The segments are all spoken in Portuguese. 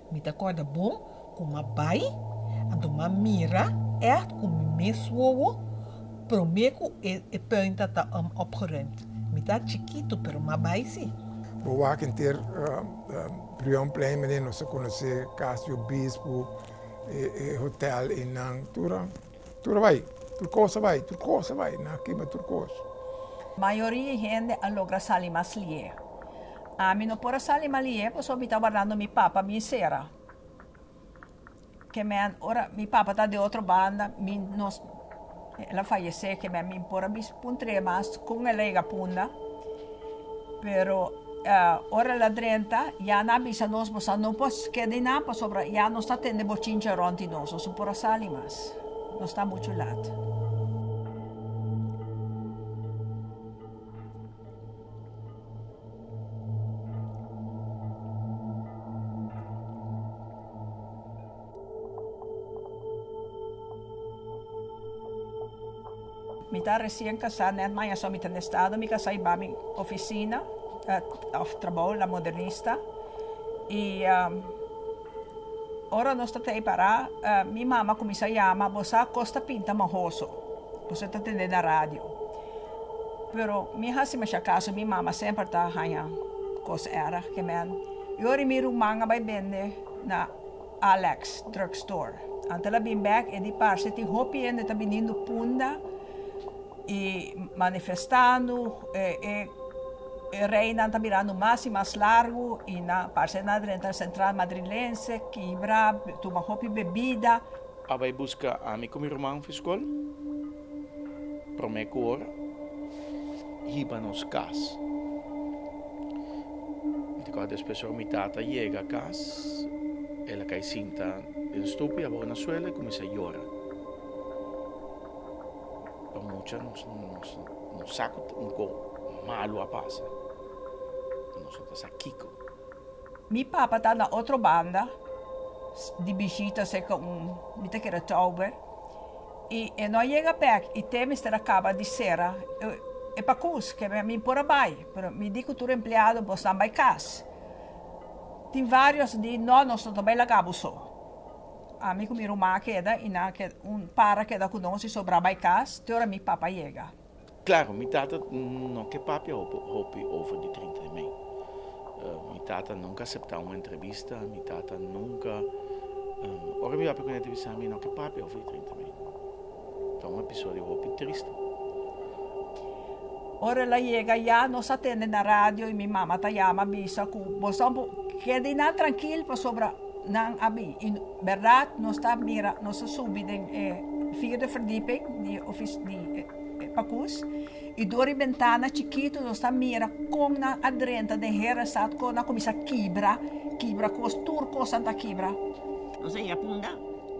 Me te acorda bom com uma bai, ando uma mira, com mesmo promeco e pergunta tá opgerend. Me tá chiquito, pero uma bai sim. Vou lá ter primeiro plano, mas não se conhece Casio Bispo, hotel em Tura vai, turcosa vai, na queima turcosa. Maioria gente logra salir mais lie. A mim não pode salir mais lie, porque eu estou guardando meu papa, minha sera. Que ora meu papa está de outra banda, ela faleceu, que me pode puntre mais com ela e punda. Pero ora la 30, já na bisa nós, não posso quedar nada sobre, já não está tendo bochincha ronti nós, não pode salir mais. Não está muito lado. Me está recém casada, net mas só me tem estado, me casei para minha oficina, trabalho, la modernista. E ora nós estamos para, minha mama começa a chamar, você costa pinta marroso, você está atendendo na rádio. Pero minha hasi mas caso, minha mama sempre está ganhando coisa era, que eu remiro manga vai vender na Alex Drugstore. Ante ela vem back e di parte ti hopi ende está vendendo punda, e manifestando e reina está virando mais e mais largo e na parte na dentro central madrilense quebra toma hopi bebida. Vai buscar a mim como irmão fiscal prometo ora hiba nos cas e quando a pessoa me tata chega a casa ela cai cinta em estupi a boa na suela e começa a chorar. Mucha no saco un po' malo a passa. Non so cosa Kiko. Mi papa tá na outra banda de visita seca me te quer October e nós chega back e tem mister acaba de sera e para cus que me por bai, pero me dico tu empleado bosta vai cas. Tem vários de nós também lagabo só. Amigo meu irmão queda e na que para queda conosco sobre a casa, ora mi papa chega. Claro, mi tata não que papi hopi over de 30 de mim. Mi tata nunca aceitou uma entrevista, mi tata nunca ora mi papi quando entrevista a mim não que papi over de 30 de mim. Então um episódio hopi triste. Ora ela chega já, nós atende na rádio e minha mama tá chama bisa com você queda na tranquilo para sobre não abi, in verdade nós está mira, nós subimos em vierde verdieping de office de Pacus e door ventana chiquito nós está mira com na adrenta de hera sat com na comisa quebra com turco Santa quebra. Não sei a punda.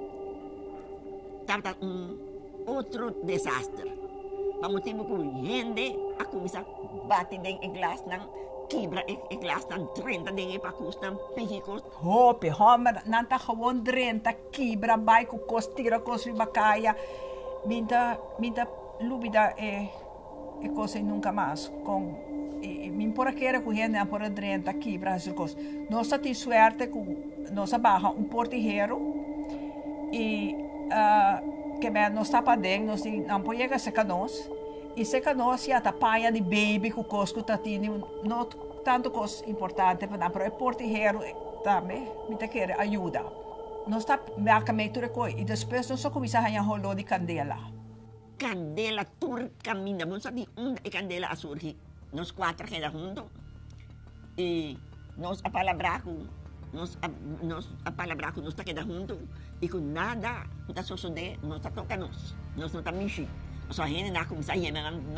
Tava outro desastre. Vamos ter com gente a comisa bate em glass não quebra e glas dan 30 dingen pa kost dan pehikos. Hope, homer, nanta gewoon 30 quebra bij kos tira kos ribacaya. Minta lubida e cose nunca mais com min por aquele que gente por 30 quebra as cos. Nossa ti suerte com nossa barra portigueiro e que me nos tapa dentro, nos não pode chegar seca nós. E se que nós já tapaia de baby com cosco tatini não tanto coisa importante para o porteiro também me te quer ajuda. Nós está meio tudo coi e depois nós só começa a ganhar rolo de candela. Candela tur caminha, não sabe onde é candela a surgir. Nós quatro que juntos e nós a palavra nós a palavra nós está queda juntos e com nada está suceder nós está toca nós não está mexer. Só a gente não começa a ir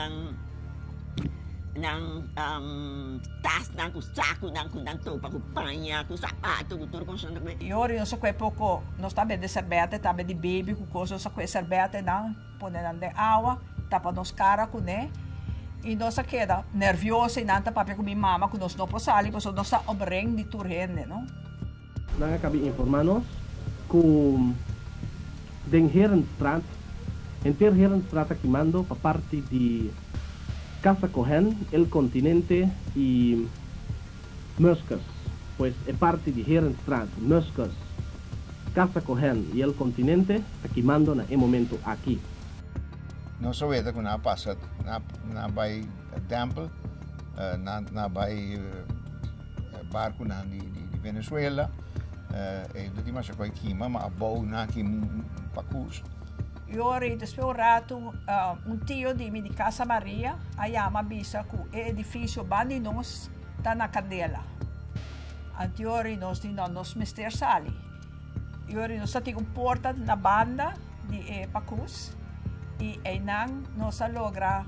tas, com saco, com topa, com panha, com sapato, com tudo. E ora, eu só que pouco, nós também de cerveja, também de baby, com coisa, só que cerveja, não, ponendo de água, tapa nos cara com né. E nós queda nerviosa e não tá papel com minha mama, com nós não passamos, porque nós está obreng de turrende, não? Nós acabamos informando com den Herenstraat. Enter Herenstraat aqui mando para parte de Casa Cohen, El Continente e Muscas. pues es parte de Herenstraat, Muscas, Casa Cohen y el continente, aquí mando en el momento aquí. No se ve que nada pasa, na vai templo, na vai barco na di Venezuela, e tutti ma c'è qualche chima, ma a bou na kim pacus. Io ho rato un tio di Casa Maria, a Yama Bisa, cu edificio bandi nos da na cadela. Antiori nos di nos mister sali. Iori nos stati un porta na banda di pacus. E nang nos logra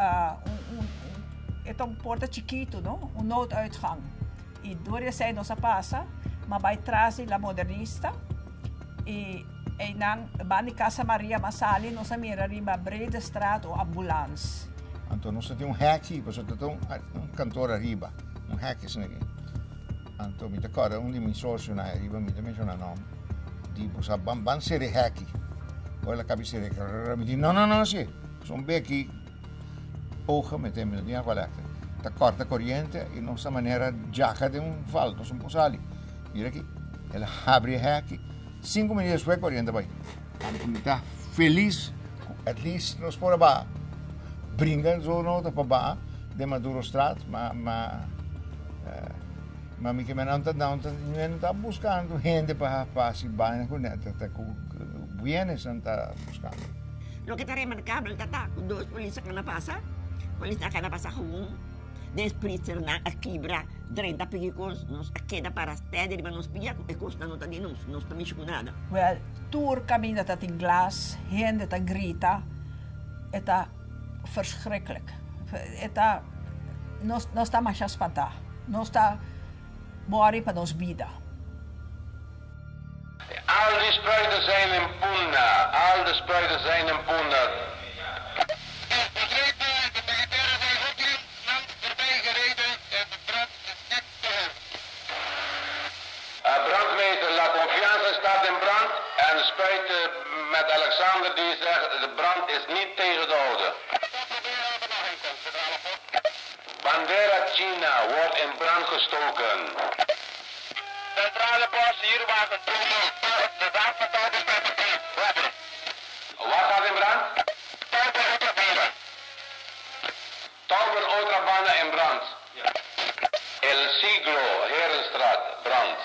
un porta chiquito, no? Un nooduitgang. E door zij nos passa, maar bij trás la modernista. E nang bani Casa Maria Masali nos mira riba brede straat o ambulance. Então nós temos hack, nós temos cantor arriba, hack is aqui. Então me decora de meus sócios na arriba me menciona nome. Tipo, ban ser hack. Olha a cabeça me diz, não, sim. São bem aqui, porra, metemos na minha coleta. Tá corta a corrente e nossa maneira jaca de faldo, são posali. Mira aqui, ela abre aqui, 5 minutos depois a corrente vai. A tá feliz, at least nós por lá. Brinca zo no para ba, de Maduro Strat, mas que me não tá buscando gente para se banhar com ela, tá com bienes não tá buscando. Lo que está remarcable, tata, dos polícias que na passa, polícia que na passa com despritzer na quebra 30 pegicos, nos queda para steden, maar nos pia e costa não tá de nos tá mexendo com nada. Well, tour caminha tá em glas, gente tá grita, tá verschrikkelijk. Nós estamos mais a espantar. Nós estamos morrer para nos vida. Al die spuiten zijn in Punda. Al de spuiten zijn in Punda. De militairen zijn goed voorbij gereden en de brand is net te hem. Brandmeester La Confiance staat in brand en spuiten met Alexander die zegt de brand is niet tegen te houden. Bandera China wordt in brand gestoken. Centrale post hier wagen komen. De wapentoon is bij elkaar. Wat gaat in brand? Tauber Ultrabahnen. Tauber Ultrabahnen in brand. El Siglo, Herenstraat, brand.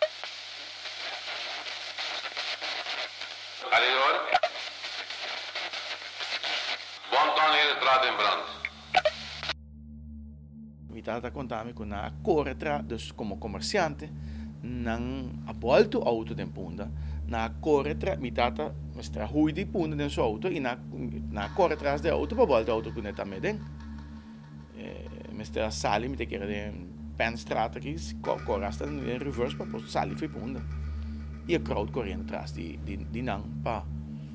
Ga je door? Bonton Herenstraat in brand. Tata contami con una corretra, dus como comerciante, nan abolto auto den punda, na corretra, mi tata mestra hui di punda den suo auto, na corretras de auto, pa volta auto con eta meden. Mestra sali, mi te kere den penstrata ki, corrasta in reverse, pa posto sali fi punda. E crowd correndo tras di nan pa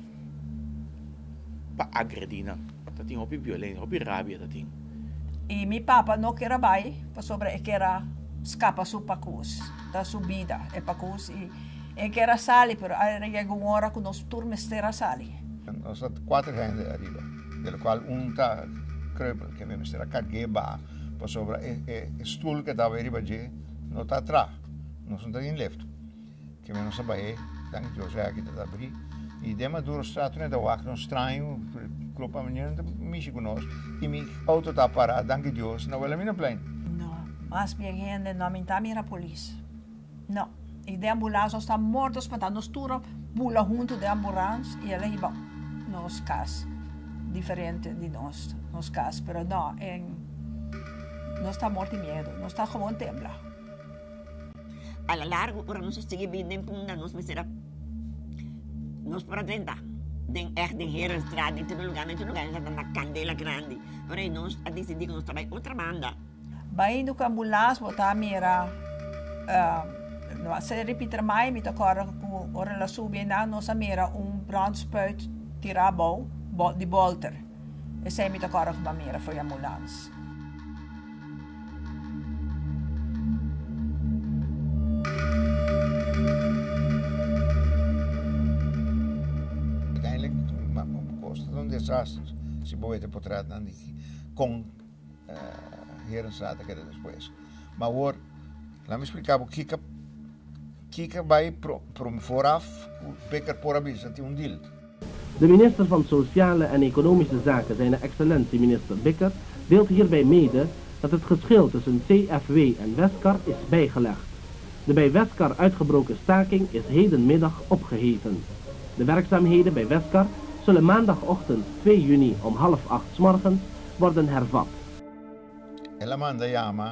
aggredina. Tatin hopi violenza, hopi rabbia tatin. E mi papa não quer vai, para sobre que era escapa su pacus, da subida e pacus e que era sali, pero era uma hora que nós turmestera sali. Nós temos 4 gente arriba, del qual tá crepel, que mesmo será cargueba, para sobre e stoel que estava arriba de, não tá atrás, nós não tá em left, que mesmo sabe, dank José aqui tá abrir. E de Maduro Straat, né, da wacht não estranho, klopa menina, mishi conosco, e mi auto tá parada, danke Deus, não vai lá minha plane. Não, mas minha gente não me tá mira polícia. Não, e de ambulância está mortos, mas nós tura pula junto de ambulância e ela iba nos cas, diferente de nós, nos cas, pero não, nós está morto de medo, nós está como tembla. A la largo, ora nós stigue bem em Punda, nós me será nos presenta den Herenstraat, in todo lugar, na candela grande. Ora nós a decidir que nós trabalhamos outra banda. Vai no ambulância, botar mira, se repetir mais, me tocar com ora la subir na nossa mira brandspuit tirar de bolter. E se me tocar com a mira foi a ambulância. Desastres, se pode portrar com Herenstraat que era depois. Mas agora, Laat me explicar, kika bij vooraf, beker porabis, dat is een deal. De minister van Sociale en Economische Zaken, zijn excellentie minister Bikker, deelt hierbij mede dat het geschil tussen CFW en Westcar is bijgelegd. De bij Westcar uitgebroken staking is hedenmiddag opgeheven. De werkzaamheden bij Westcar zullen maandagochtend 2 juni om 7:30 's morgens worden hervat. Ela manda chiama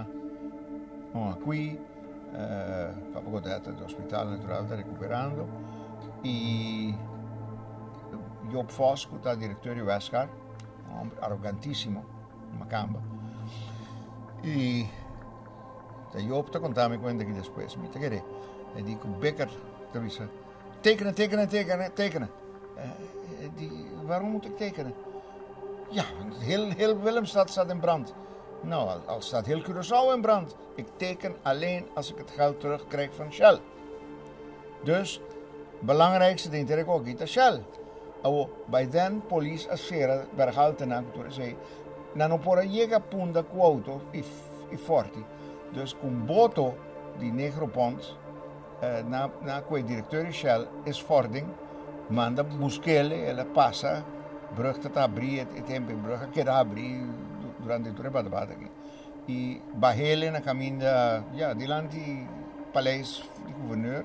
qui, fa poco tempo dall'ospedale naturale sta recuperando, e Job Vos, que está diretor de Westcar, um homem arrogantíssimo, macamba. E Job está contando me conta aqui depois, me te querer. E digo, Becker, te disse, tekenen. Waarom moet ik tekenen? Ja, heel Willemstad staat in brand. Nou, al staat heel Curaçao in brand. Ik teken alleen als ik het geld terugkrijg van Shell. Dus, belangrijkste ding dat ik ook niet is Shell. Bij den police a sfera bergaltena cultura sei não pora chega punta com auto e forte. Dus com boto di negropont na quei direttore Shell is fording manda buscare ela passa brug te abrir e tempo brug que abrir durante toda a batata aqui. E bahele na caminho diante paleis do governeur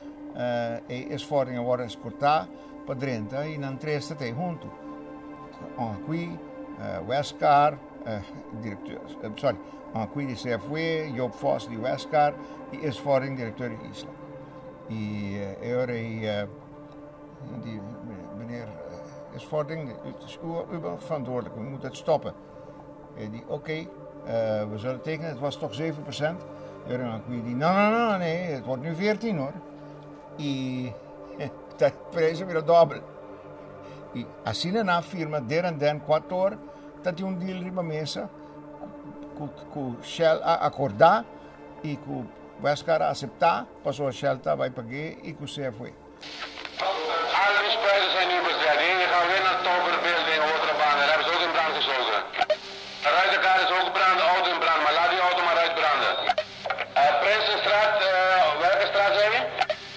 e is fording agora escutar para dentro e não três tem junto. Aqui Westcar diretor, aqui de CFW, Job Vos de Westcar e is fording diretor de Isla. E agora die meneer is fording, het is u verantwoordelijk, we moeten het stoppen. En die oké, we zullen tekenen, het was toch 7%. En die nee, het wordt nu 14 hoor. E dat prijs weer dubbel. E assim na firma den 4 horas, dat een deal riba mesa, com Shell a acordar e com Westcar a aceitar, passou a Shell tá vai pagar e com CFW. Alle die spuiten zijn nu bezet. Je gaat weer naar toverbeelding, autobaan, daar hebben ze ook in brand gesloten. De ruitenkaart is ook brand, de auto in brand, maar laat die auto maar uitbranden. Prinsenstraat, welke straat zijn we?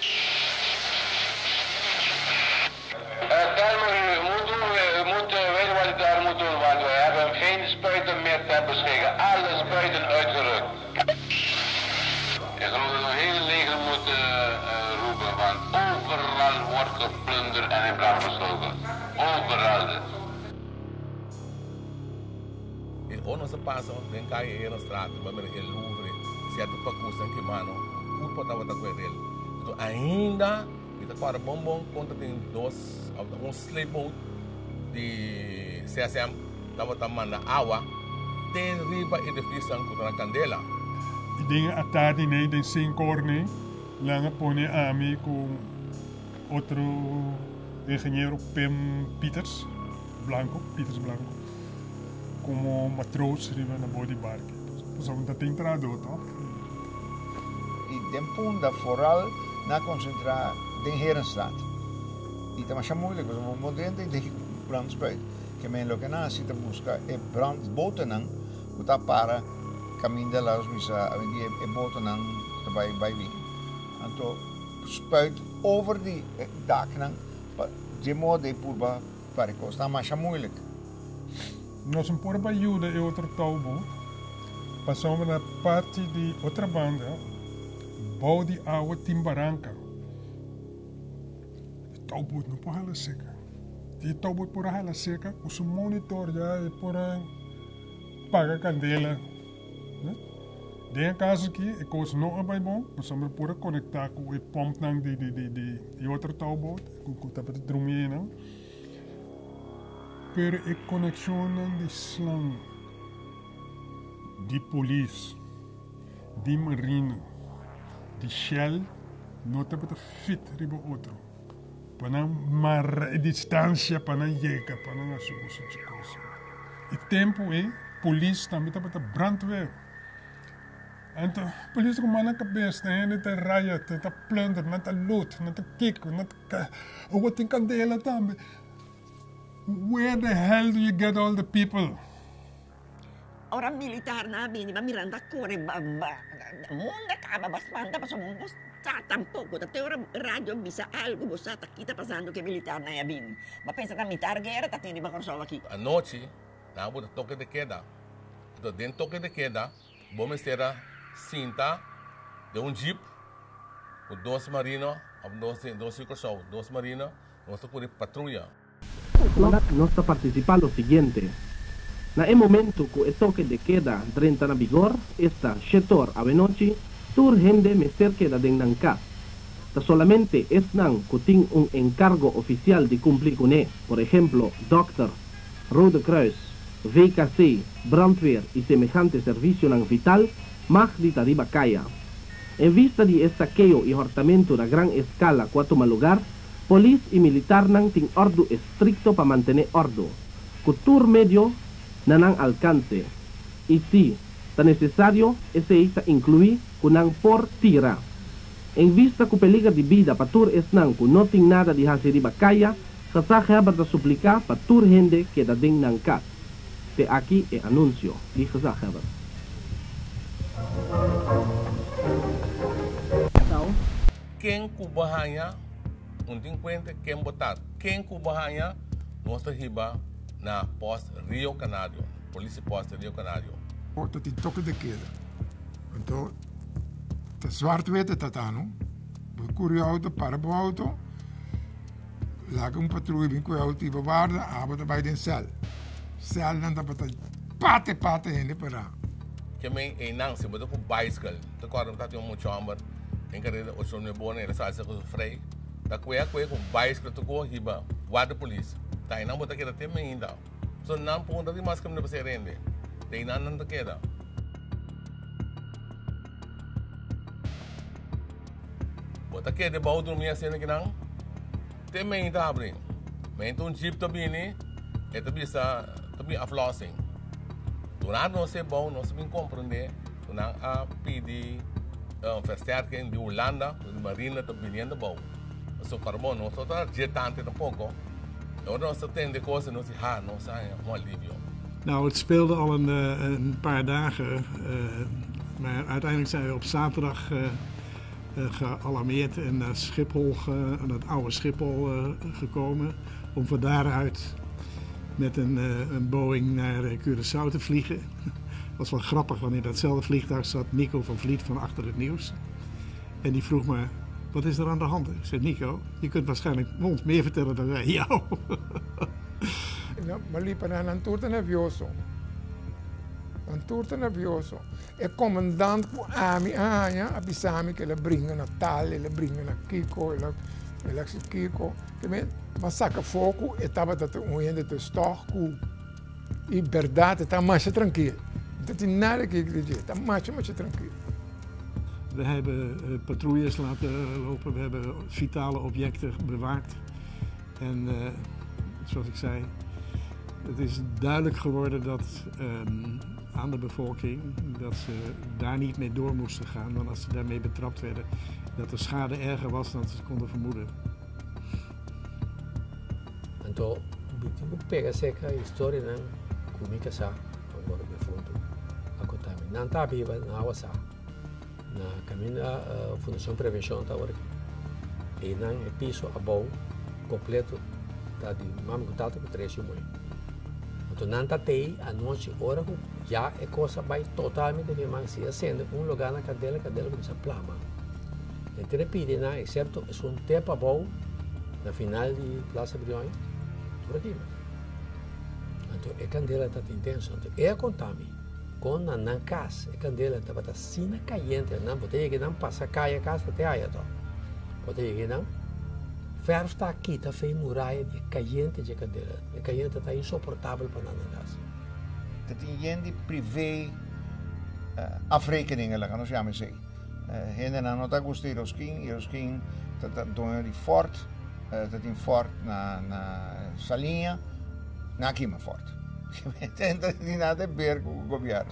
Telmer, u moet weten wat u daar moet doen, want we hebben geen spuiten meer ter beschikking. Alle spuiten uitgerukt. Ik geloof dat we een hele leger moeten roepen, want overal wordt geplunderd en in brand gestoken. Overal. In onze passo, dan kan je hier een straat, maar met een louvre, se tu percurso em que mano, culpa tava da coerel. Então ainda, kita para bombom conta tem sleepboat de CSM tava tamanda água, tem riba edifício contra a candela. Dingen atari nee, den Sincorne, lange pone ami com outro engenheiro Pim Peters Blanco, como matroos riba na body bark. Dus dat tem traduzido, toch? E den punta vooral na concentrar den Herenstraat. E dat was moeilijk, want we moeten tegen brandspuit. Que men lo que na zit te buscar e brandboten ang kuta para caminho de las misa die e boten ang bij wie. Anto spuit over die dak nang de modo de purba para costa mas moeilijk. Nós por ajuda e outro toubo. Passamos na parte de outra banda, bouw die oude Timbaranca. Die touwboot não pode ela seca. Die touwboot por ela seca, o monitor já é por paga candela. Tem caso que é coisa não é bem bom, passamos por conectar com o pomp nang de outra touwboot, com o tapete de drumie per e conexão de slang. De police, de marine, de Shell, não tem para fit riba outro. Para mar distância, para chegar, para não assumir essa coisa. E tempo é, police também tem para brandweer. Então, police como na cabeça, não tem riot, não tem plunder, não tem loot, não tem kick, não tem o tem candela também. Where the hell do you get all the people? Ora militar na bini, ma miranda corre, munda acaba bastante, mas não está tampouco. Até ora rádio bisa algo, você está aqui, está passando que militar na bini. Mas pensa que militar guerra, está tendo uma consola aqui. A noite, na boa toque de queda. Então, dentro do toque de queda, vamos ter a cinta de jeep, com 2 marinos, 2 cachorros, 2 marinos, nós estamos por patrulha. Nós estamos participando do seguinte. Na momento que o toque de queda entra na vigor, esta setor a noite, tur gente me cerca de Nancat. Solamente es nan que tiene un encargo oficial de cumplir con él, por ejemplo, doctor, Rode Kruis, VKC, brandweer y semejante servicio vital, más de tariba calla. En vista de saqueo y hortamento a gran escala cuatro lugar, polis y militar tienen orden estricto para mantener orden. Cultur medio nanang alcance. Y si es necesario, ese incluir con por tira. En vista que peligro de vida para tur es que no tiene nada de hacer de bacaya, Kazaja para suplicar para tur gente que da den nancat. Te aquí el anuncio, dijo Kazaja. Quem kubahanya, unting kwente quem botar. Quem kubahanya, nós riba na post Rio Canário, polícia post Rio Canário. Dat die tokken de keren. Want de zwart-witte tatano, de courieauto, paraboauto, lag een patrouille in courieauto die bewaarde, arbeidde bij de cel. Cel dan dat het pate in de para. Que me enang se botou com bicycle, de quando tá tem chamber, em que o senhor me bone, ele sai com freio, da cuia com bicycle to go riba, guarda polícia. Tá enang botar que até me ainda. So não ponta de mais que me precisa render. Tem nada não queda. Bota que de baú dormir assim que não. Tem me ainda abre. Me então jeep também né. É também a flossing. Durante não se bom, não se bem compreender. Durante a pedir versterking de Holanda, de Marina também ainda bom. So carbono não só tá jetante tampouco. Agora nós temos de coisas não se não sai um alívio. Nou, het speelde al een paar dagen, maar uiteindelijk zijn we op zaterdag gealarmeerd en naar Schiphol, naar het oude Schiphol gekomen. Om van daaruit met een Boeing naar Curaçao te vliegen. Dat was wel grappig, want in datzelfde vliegtuig zat Nico van Vliet van Achter het Nieuws. En die vroeg me, wat is er aan de hand? Ik zei, Nico, je kunt waarschijnlijk ons meer vertellen dan wij jou. Maar liepen naar een toerte nervioso. Een toerte nervioso. E comandante com ami anya, abisami que ele brinca na tal, ele brinca na Kiko, ele Kiko. Mas saca fogo e tava dat onde te storco. E verdade tá mais tranquilo. Dat is nada que acredita, tá mais tranquilo. We hebben patrouilles laten lopen, we hebben vitale objecten bewaakt. En zoals ik zei, het is duidelijk geworden dat aan de bevolking dat ze daar niet mee door moesten gaan. Want als ze daarmee betrapt werden, dat de schade erger was dan ze konden vermoeden. Então, eu pega seca a história não comigo sa agora me fundo a contar não tá viva na água sa na caminho Fundação Prevenção tá agora e não é piso a bom completo tá de mamo contato com 3 mulheres. Então não tá tei a noite hora já é coisa vai totalmente de mais se acende lugar na cadela começa a plama. Então repite não excepto é tempo bom na final de Plaza Brioni por aqui. Então a candela está intensa. Então é contami com a nan casa a candela está sina caliente não pode que não passa caia casa até aí então pode que não ferro está aqui está feio muralha de caliente de candela a caliente está insuportável para nan casa. Dat in jendi privé afrekeningen gaan, als jij me zegt. Henden aan het agosto Iroskin, dat doen die fort, dat in fort na Salinha, na Kima fort. Dat is niet de berg governo.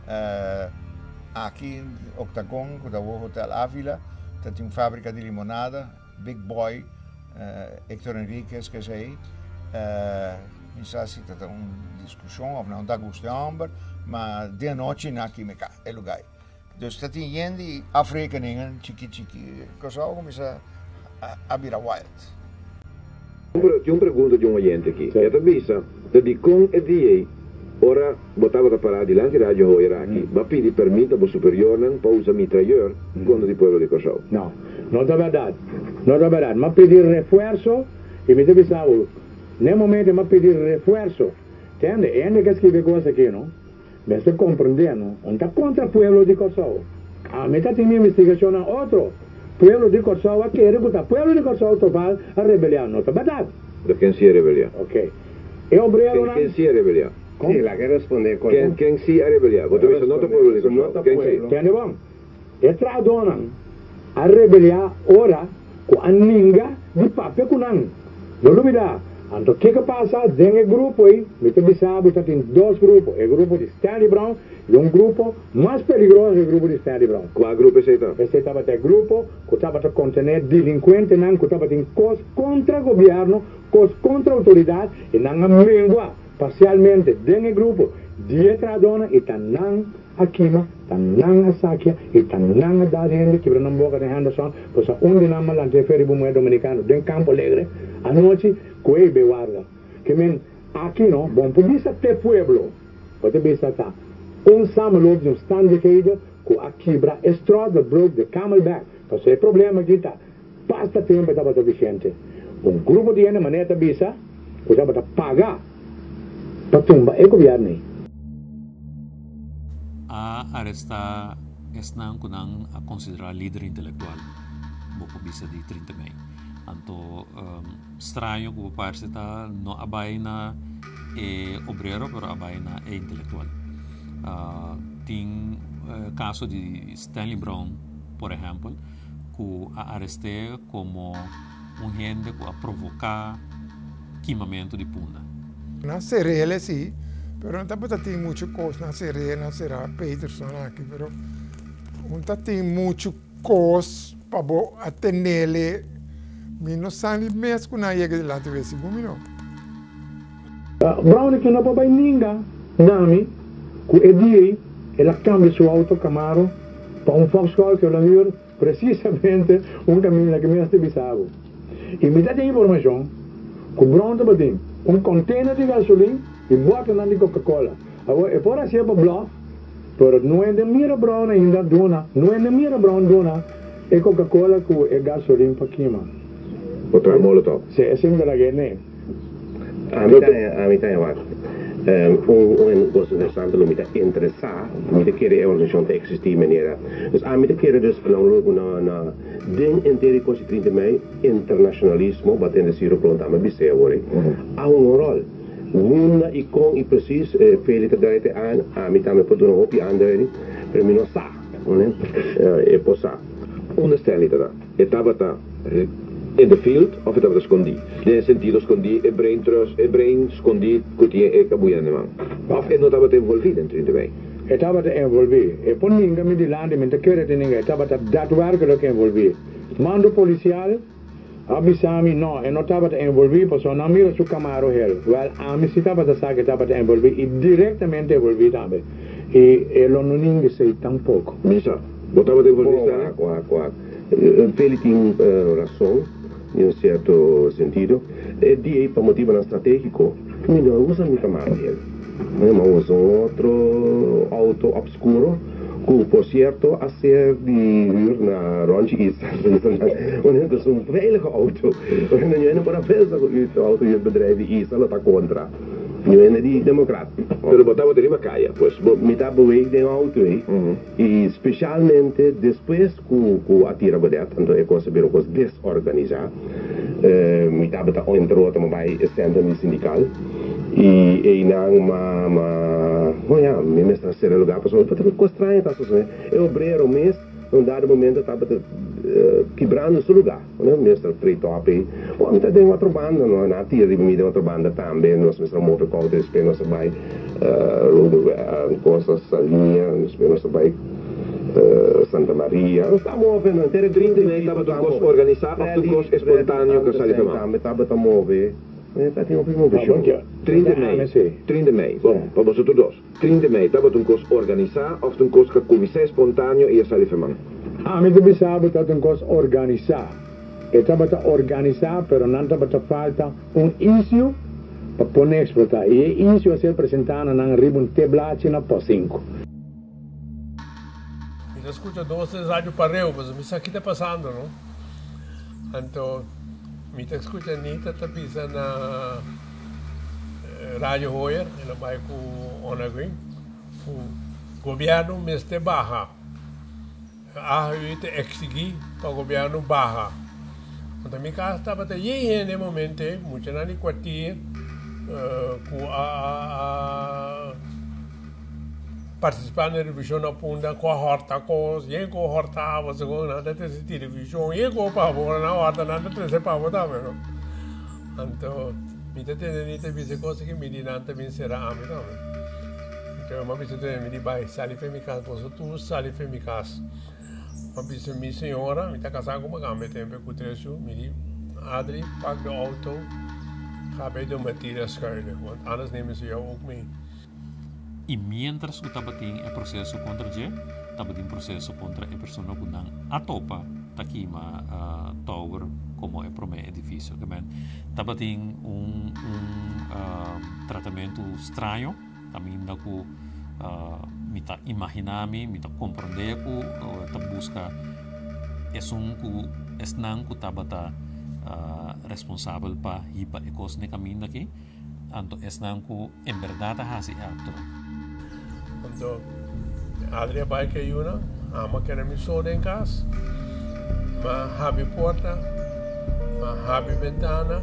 Aqui Octagon, dat was Hotel Avila, dat is fábrica de limonada, Big Boy, Héctor Enriquez que zei. Isso assim, tá uma discussão, ou não, da Augusto Amber, maar de noche na kimika é lugar. Dus dat in die afrekeningen, chiki, como is abira wild. Tinha uma pergunta de um oyente aqui. É da bisa, de com e DA, ora botava da parada lá que rádio hoje aqui, mas pedi permita para superior para usar mitrailleur quando do pueblo de Corsau. No, no é verdade. Não é verdade. Mas pedir reforço e me avisava, no momento mas pedir reforço. Entende? É ainda que escrever coisa aqui, não? Mas você compreendendo, não está contra o pueblo de Corsau. A metade da minha investigação é outro. Pueblo de Corsau a querer que o pueblo de Corsau total a rebelião, não é verdade? De quem se rebelião? Ok. E obrero quem se rebelião? Sim, lá quer responder com quem se rebelião? Você disse não é pueblo de Corsau. Quem se? Entende bom? E tradona a rebelião ora com a ninga de papel com não. Não duvida. Então, o que passa? Tem um grupo aí, me sabe que tem dois grupos. O grupo de Stanley Brown e um grupo mais perigoso, o grupo de Stanley Brown. Qual grupo é esse? Esse estava o grupo que estava a conter delinquentes, que estava em cos contra o governo, cos contra a autoridade, e não a língua, parcialmente, dentro do grupo, de Tradona, e não a Kima, não a Sakia, e não a Darende, que não boca de Henderson, pois onde não a Lanteferi Bumé Dominicano, dentro Campo Alegre, a noite, Coei Bewarga. Que men, aqui não, bom, por isso até pueblo, pode pensar tá, samelop de stand de caída, com a quebra, estrada, broke, de camelback, então se é problema aqui tá, basta tempo estava vigente. Grupo de gente maneira bisa, que estava a pagar, para tumbar o governo. A arrestar esnan kunang a considerar líder intelectual, boko bisa di 30 Mei. Anto estranho que o parceiro está não abai na obrero, pero abai na intelectual. Tem caso de Stanley Brown, por exemplo, que a arrestou como gente que a provocar queimamento de puna. Na Serele sim, pero não está tem muito coisa na Serele, na Serra Peterson aqui, pero não tem muito coisa para atender. Não sabe mesmo que não chega de lá de vez em quando. Brown que não pode ninguém, nami, que é dia, ela cambia seu auto Camaro para Volkswagen que ela viu precisamente caminho que me está bisavo. E me dá a informação que Brown tem container de gasolina e bota na de Coca-Cola. Agora, é por assim para bluff, pero não é de mira Brown ainda dona, não é de mira Brown dona, é Coca-Cola que é gasolina para queimar. Outra molotov. Sim, é sempre da guerra. A mitad é mais. Coisa interessante, não me interessa, me querer a organização de existir maneira. Dus a me querer dus na den inteira coisa 30 Mei internacionalismo, batendo se o plano também bise agora. Há rol. Munda e com e precies Felita draait aan, a me também pode dar uma opinião andere, para mim não sa, né? É possa. Onderstel je dat? Estava in the field of estava escondido? Nel sentido escondido, brain escondido, que tinha cabuiano man. Of não estava envolvido em 30 Mei? Estava envolvido. E por ninguém de lá, me querer de ninguém, estava daadwerkelijk envolvido. Mando policial, avisami no, e não estava envolvido, porque não mira su camaro hel. Well, a mim se estava a saber que estava envolvido e diretamente envolvido também. E ele não ninguém sei tampouco. Misa, estava envolvido? Ele tem razão, em certo sentido. É de para motivo estratégico. Não usa meu camaro hel. Mas usa outro auto obscuro. Que, por certo, a ser de huur naar Rondje is. Want dat is een veilige auto. En dan je para pensar que o auto e bedrijf is, ela está contra. Nu é de democrata. Pero botava de rima caia, pues. Me dá beweeg de auto, e especialmente depois que a tira badet, então é coisa bem coisa desorganizada. Me dá beta entre outro, mas vai centro sindical. E não, olha, me mestra ser lugar para porque é estranho, tá assim, é obreiro mês, num dado momento estava quebrando seu lugar, né, mestra preto aí, ou me tem outra banda, não, na tira de me tem outra banda também, nós mestra move com outros penos vai, coisas linha, nós vai Santa Maria, estava movendo, inteiro 30 estava tudo organizado, tudo espontâneo que sai de estava a mover. Fatti un primo show. 30 mei. Bom, para você todos. 30 mei, tá botando cos organizar of um cos comissão espontâneo e essa liferman. Me devi saber dat een cos organizar. Eta bata organizar, pero nanta bata falta un issue para poner explotar. E issue a ser presentado na ribun teblache na po 5. Eu escuto 2-3 rádio pareu, mas isso aqui está passando, não? Então, me escuta nita tá pisa na rádio Hoyer, ela vai com Onagrim, o governo meste barra. A gente exigir para o governo barra. Então, minha casa estava até aí, no momento, muito na quartier, com a participar na revisão na punta com a horta, com a horta, você com nada de televisão, e com a pavor na horta, nada de se pavor também, não? Então, me tem visto coisa que me dizem também será a mim também. Então, uma vez eu me diz, sali para minha casa, posso tu sali para minha casa. Uma vez minha senhora, me está casada com uma gama, tempo com 3 anos, me diz, Adri, pak de auto, ga bij de materia schuilen, want anders nemen ze jou ook mee. E mientras o tabating é processo contra je, tabating processo contra a pessoa que não atopa takima tower como é prome edifício, que tabating tratamento estranho, também da ku mita imaginami, mita compreender ku ta busca ku esnang ku tabata responsável pa hipa ekos ne caminho daqui, anto esnang ku em verdade hasi acto. Então, Adria vai que uma, ama que era missora em casa, mas habe porta, mas habe ventana,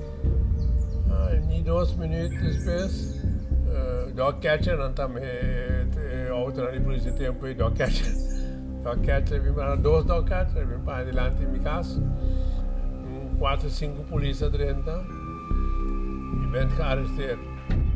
e 2 minutos depois, dog catcher, não tá me outra ali por esse tempo e dog catcher, vim para 2 dog catcher, vim para adiante em minha casa, 4, 5 polícia dentro, e ben gearresteerd.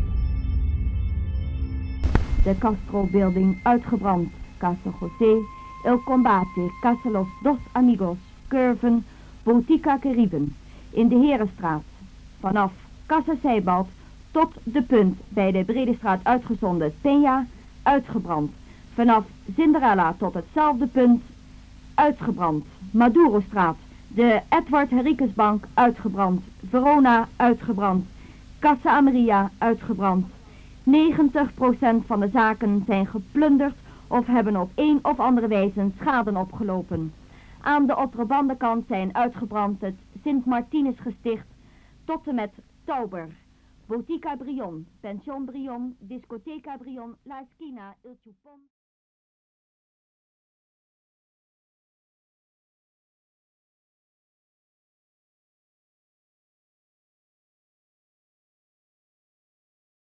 De Castro Building uitgebrand. Casa José, El Combate, Casa Los Dos Amigos, Curven, Botica Cariben. In de Herenstraat. Vanaf Casa Seibald tot de punt bij de Bredestraat uitgezonden Peña, uitgebrand. Vanaf Cinderella tot hetzelfde punt, uitgebrand. Madurostraat, de Edward Henriquesbank, uitgebrand. Verona, uitgebrand. Casa Ameria, uitgebrand. 90% van de zaken zijn geplunderd of hebben op een of andere wijze schade opgelopen. Aan de Otterbandenkant zijn uitgebrand het Sint-Martinus-gesticht tot en met Tauber. Botica Brion, Pension Brion, Discoteca Brion, La Esquina, Il Chupon.